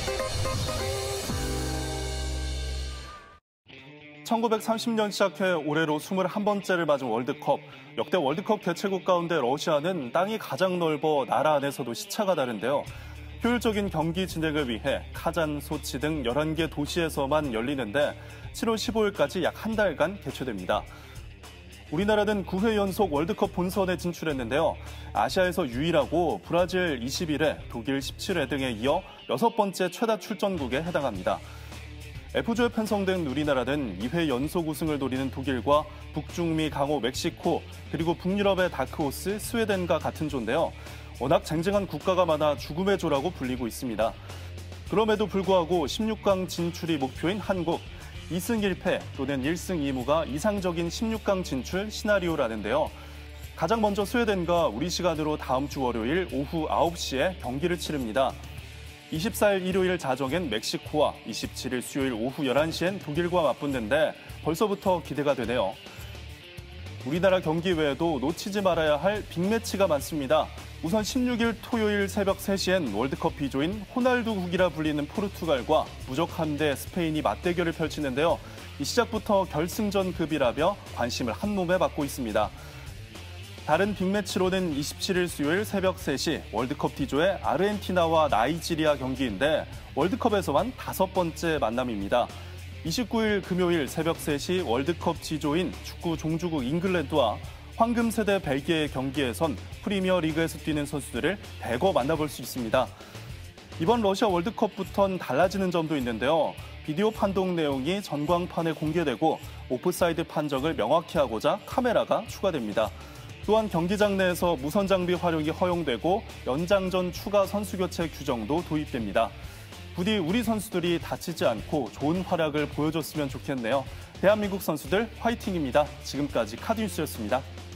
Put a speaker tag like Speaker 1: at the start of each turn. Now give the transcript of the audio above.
Speaker 1: (1930년) 시작해 올해로 21번째를 맞은 월드컵. 역대 월드컵 개최국 가운데 러시아는 땅이 가장 넓어 나라 안에서도 시차가 다른데요. 효율적인 경기 진행을 위해 카잔, 소치 등 11개 도시에서만 열리는데 7월 15일까지 약 한 달간 개최됩니다. 우리나라는 9회 연속 월드컵 본선에 진출했는데요. 아시아에서 유일하고 브라질 21회, 독일 17회 등에 이어 6번째 최다 출전국에 해당합니다. F조에 편성된 우리나라는 2회 연속 우승을 노리는 독일과 북중미 강호 멕시코, 그리고 북유럽의 다크호스 스웨덴과 같은 조인데요. 워낙 쟁쟁한 국가가 많아 죽음의 조라고 불리고 있습니다. 그럼에도 불구하고 16강 진출이 목표인 한국, 2승 1패 또는 1승 2무가 이상적인 16강 진출 시나리오라는데요. 가장 먼저 스웨덴과 우리 시간으로 다음 주 월요일 오후 9시에 경기를 치릅니다. 24일 일요일 자정엔 멕시코와 27일 수요일 오후 11시엔 독일과 맞붙는데 벌써부터 기대가 되네요. 우리나라 경기 외에도 놓치지 말아야 할 빅매치가 많습니다. 우선 16일 토요일 새벽 3시엔 월드컵 B조인 호날두국이라 불리는 포르투갈과 무적함 대 스페인이 맞대결을 펼치는데요. 이 시작부터 결승전급이라며 관심을 한몸에 받고 있습니다. 다른 빅매치로는 27일 수요일 새벽 3시 월드컵 D조의 아르헨티나와 나이지리아 경기인데 월드컵에서만 5번째 만남입니다. 29일 금요일 새벽 3시 월드컵 G조인 축구 종주국 잉글랜드와 황금세대 벨기에의 경기에선 프리미어 리그에서 뛰는 선수들을 대거 만나볼 수 있습니다. 이번 러시아 월드컵부터는 달라지는 점도 있는데요. 비디오 판독 내용이 전광판에 공개되고 오프사이드 판정을 명확히 하고자 카메라가 추가됩니다. 또한 경기장 내에서 무선 장비 활용이 허용되고 연장전 추가 선수 교체 규정도 도입됩니다. 부디 우리 선수들이 다치지 않고 좋은 활약을 보여줬으면 좋겠네요. 대한민국 선수들 화이팅입니다. 지금까지 카드뉴스였습니다.